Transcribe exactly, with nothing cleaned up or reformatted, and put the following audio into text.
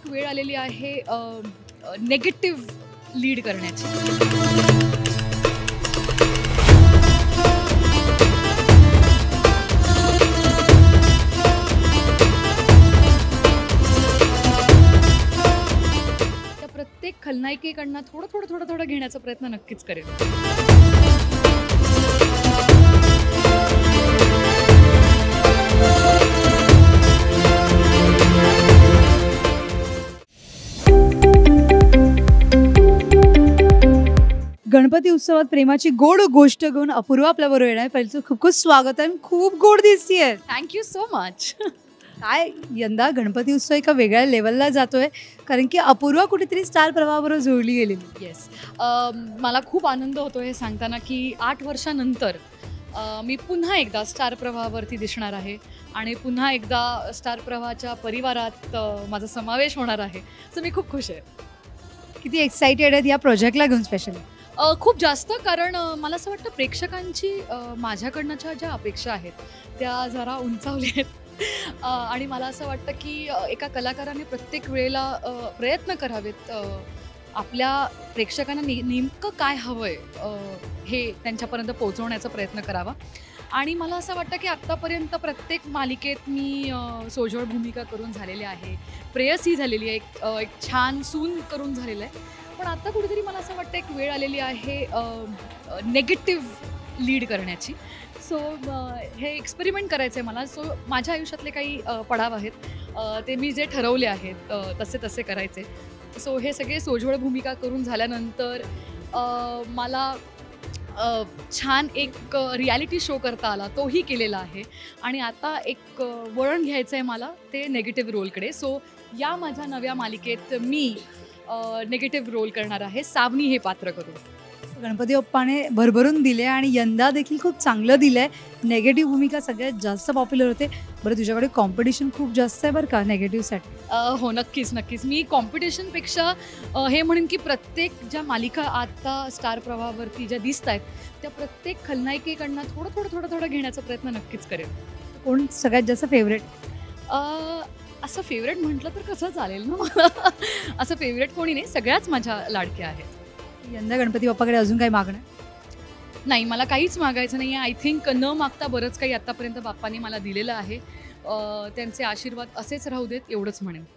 एक वेळ आलेली आहे नेगेटिव्ह लीड करण्याची. त्या प्रत्येक खलनायिकेकडनं थोडं थोडं थोडं थोडं घेण्याचा प्रयत्न नक्कीच करेल. गणपती उत्सवात प्रेमाची गोड गोष्ट घेऊन अपूर्वा आपल्या बरोबर येणार. पहिलं खूप खूप स्वागत आहे. खूप गोड दिसतीये. Thank you so much. काय यंदा गणपती उत्सव एका वेगळ्या लेवलला जातोय, कारण की अपूर्वा कुठेतरी स्टार प्रवाहाबरोबर जोडली गेलेली. येस, मला खूप आनंद होतो हे सांगताना की आठ वर्षानंतर अ, मी पुन्हा एकदा स्टार प्रवाहावरती दिसणार आहे आणि पुन्हा एकदा स्टार प्रवाहाच्या परिवारात अ, माझा समावेश होणार आहे. सो मी खूप खुश आहे. किती एक्साइटेड आहेत या प्रोजेक्टला घेऊन स्पेशली? अ, खूप जास्त, कारण अ, मला असं वाटतं प्रेक्षकांची अ, माझ्याकडनंच्या ज्या अपेक्षा आहेत त्या जरा उंचावल्या आहेत. अ, आणि मला असं वाटतं की अ, एका कलाकाराने प्रत्येक वेळेला अ, प्रयत्न करावेत अ, आपल्या प्रेक्षकांना ने नेमकं काय हवं आहे हे त्यांच्यापर्यंत पोहोचवण्याचा प्रयत्न करावा. आणि मला असं वाटतं की आत्तापर्यंत प्रत्येक मालिकेत मी अ, सोजवळ भूमिका करून झालेली आहे, प्रेयसी झालेली आहे, एक अ, एक छान सून करून झालेलं आहे. पण आता कुठेतरी मला असं वाटतं एक वेळ आलेली आहे नेगेटिव्ह लीड करण्याची. सो हे एक्सपेरिमेंट करायचं आहे मला. सो माझ्या आयुष्यातले काही अ, पडाव आहेत, अ, ते मी जे ठरवले आहेत अ, तसे तसे करायचे. सो हे सगळे सोजवळ भूमिका करून झाल्यानंतर अ, मला अ, छान एक रियालिटी शो करता आला, तोही केलेला आहे. आणि आता एक अ, वळण घ्यायचं आहे मला ते नेगेटिव्ह रोलकडे. सो या माझ्या नव्या मालिकेत मी नेगेटिव्ह रोल करणार आहे, सावनी हे पात्र करून. गणपती बाप्पाने भरभरून दिले आणि यंदा देखील खूप चांगलं दिलंय. नेगेटिव्ह भूमिका सगळ्यात जास्त पॉप्युलर होते. बरं, तुझ्याकडे कॉम्पिटिशन खूप जास्त आहे बरं का नेगेटिव्हसाठी? हो, नक्कीच नक्कीच. मी कॉम्पिटिशनपेक्षा हे म्हणेन की प्रत्येक ज्या मालिका आता स्टार प्रवाहावरती ज्या दिसत आहेत त्या प्रत्येक खलनायिकेकडनं थोडं थोडं थोडं थोडं घेण्याचा प्रयत्न नक्कीच करेल. कोण सगळ्यात जास्त फेवरेट? असं फेवरेट म्हटलं तर कसं चालेल ना. असं फेवरेट कोणी नाही, सगळ्याच माझ्या लाडक्या आहेत. यंदा गणपती बाप्पाकडे अजून काही मागणं? नाही, मला काहीच मागायचं नाही आहे. आय थिंक न मागता बरंच काही आत्तापर्यंत बाप्पांनी मला दिलेलं आहे. त्यांचे आशीर्वाद असेच राहू देत, एवढंच म्हणेन.